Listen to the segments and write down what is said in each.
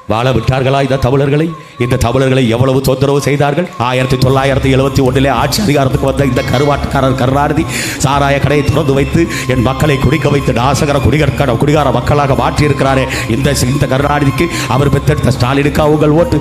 வாழ விட்டார்களா இந்த தமிழர்களை? இந்த தமிழர்களை எவ்வளவு தொந்தரவு செய்தார்கள். 1971 ஆட்சி அதிகாரத்துக்கு வந்த இந்த கருவாட்டுக்காரர் கருணாநிதி சாராய கடையை திறந்து வைத்து என் மக்களை குடிக்க வைத்து நாசகர குடிகார மக்களாக மாற்றியிருக்கிறாரே. இந்த கருணாநிதிக்கு அவர் பெற்றெடுத்த ஸ்டாலினுக்கு உங்கள் ஓட்டு.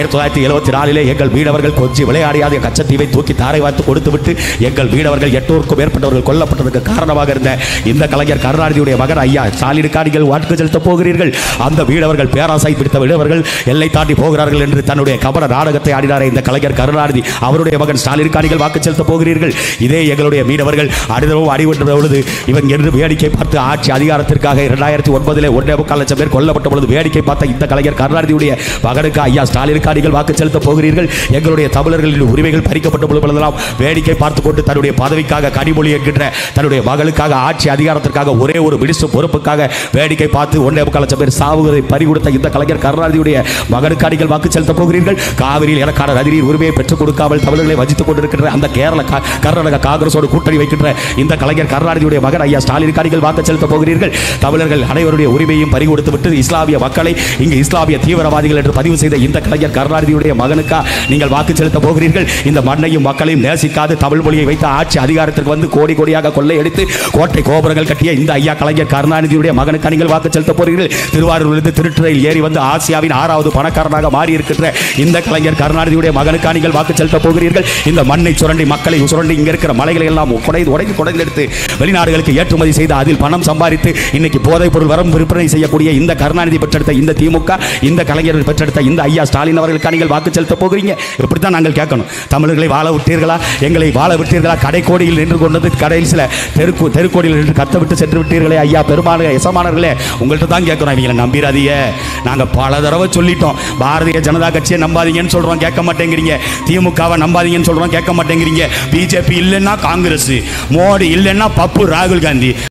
1974 எங்கள் மீனவர்கள் கொஞ்சம் விளையாடியாத கச்சத்தீவை தூக்கி தாரை வார்த்து கொடுத்துவிட்டு எங்கள் மீனவர்கள் 800க்கும் மேற்பட்டவர்கள் கொல்லப்பட்டதற்கு காரணமாக இருந்த இந்த கலைஞர் கருணாநிதியுடைய மகன் ஐயா ஸ்டாலினுக்கு நீங்கள் வாக்கு செலுத்த போகிறீர்கள். அந்த மீனவர்கள் பேராசை பிடித்த மீனவர்கள் எல்லை தாண்டி போகிறார்கள் என்று தன்னுடைய கபட நாடகத்தை ஆடினாரே இந்த கலைஞர் கருணாநிதி, அவருடைய மகன் ஸ்டாலினுக்கு நீங்கள் வாக்கு செலுத்த போகிறீர்கள். இதே எங்களுடைய மீனவர்கள் அடிதளவும் அடிபட்ட பொழுது இவன் என்று வேடிக்கை பார்த்து ஆட்சி அதிகாரத்திற்காக 2009 1.25 லட்சம் பேர் கொல்லப்பட்ட பொழுது வேடிக்கை பார்த்த இந்த கலைஞர் கருணாநிதியுடைய மகனுக்கு ஐயா ஸ்டாலினுக்கு நீங்கள் வாக்கு செலுத்த போகிறீர்கள். எங்களுடைய தமிழர்களின் உரிமைகள் பறிக்கப்பட்ட பொழுதெல்லாம் வேடிக்கை பார்த்துக் கொண்டு தன்னுடைய பதவிக்காக கனிமொழி என்கின்ற தன்னுடைய மகளுக்காக ஆட்சி அதிகாரத்திற்காக ஒரே ஒரு மினிஸ்டர் பொறுப்புக்காக வேடிக்கை பார்த்து 1.25 லட்சம் பேர் சாவுகளை பறிகொடுத்த இந்த கலைஞர் கருணாநிதியுடைய மகனுக்கு நீங்கள் வாக்கு செலுத்த போகிறீர்கள். காவிரியில் எனக்கான நதிநீர் உரிமையை பெற்றுக் கொடுக்காமல் தமிழர்களை வஞ்சித்துக் கொண்டிருக்கின்ற அந்த கர்நாடக காங்கிரஸோடு கூட்டணி வைக்கின்ற இந்த கலைஞர் கருணாநிதியுடைய மகன் ஐயா ஸ்டாலினுக்கு நீங்கள் வாக்கு செலுத்த போகிறீர்கள். தமிழர்கள் அனைவருடைய உரிமையும் பறிகொடுத்து விட்டு இஸ்லாமிய மக்களை இங்கு இஸ்லாமிய தீவிரவாதிகள் என்று பதிவு செய்த இந்த கலைஞர் கருணாநிதியுடைய மகனுக்கா நீங்கள் வாக்கு செலுத்த போகிறீர்கள். இந்த மண்ணையும் மக்களையும் நேசிக்காது தமிழ் மொழியை வைத்த ஆட்சி அதிகாரத்திற்கு வந்து கோடி கோடியாக கொள்ளையடித்து கோட்டை கோபுரங்கள் கட்டிய இந்த ஐயா கலைஞர் கருணாநிதியுடைய மகனுக்கு நீங்கள் வாக்கு செலுத்த போகிறீர்கள். திருவாரூரிலிருந்து திருட்டுறையில் ஏறி வந்து ஆசியாவின் 6வது பணக்காரனாக மாறி இருக்கின்ற இந்த கலைஞர் கருணாநிதியுடைய மகனுக்கு நீங்கள் வாக்கு செலுத்த போகிறீர்கள். இந்த மண்ணை சுரண்டி மக்களை சுரண்டி இங்க இருக்கிற மலைகளை எல்லாம் உடைந்து எடுத்து வெளிநாடுகளுக்கு ஏற்றுமதி செய்து அதில் பணம் சம்பாதித்து இன்னைக்கு போதைப் பொருள் வரம் விற்பனை செய்யக்கூடிய இந்த கருணாநிதி பெற்றெடுத்த இந்த திமுக இந்த கலைஞர்கள் பெற்றெடுத்த இந்த ஐயா ஸ்டாலின் அவர்களுக்கு நீங்கள் வாக்கு செலுத்த போகிறீங்க. இப்படித்தான் நாங்கள் கேட்கணும். தமிழர்களை வாழ விட்டீர்களா? எங்களை வாழ விட்டீர்களா? கடைக்கோடியில் நின்று கொண்டது கடையில் சில தெருக்கோடியில் நின்று கத்த விட்டு சென்று விட்டீர்களே ஐயா பெருமான எசமானர்களே, உங்கள்கிட்ட தான் கேட்கணும். இவங்களை நம்பிராதீங்க. நாங்கள் பல தடவை சொல்லிட்டோம். பாரதிய ஜனதா கட்சியை நம்பாதீங்கன்னு சொல்றோம், கேட்க மாட்டேங்கிறீங்க. திமுகவை நம்பாதீங்கன்னு சொல்றோம், கேட்க மாட்டேங்கிறீங்க. பிஜேபி இல்லைன்னா காங்கிரஸ், மோடி இல்லைன்னா பப்பு ராகுல் காந்தி.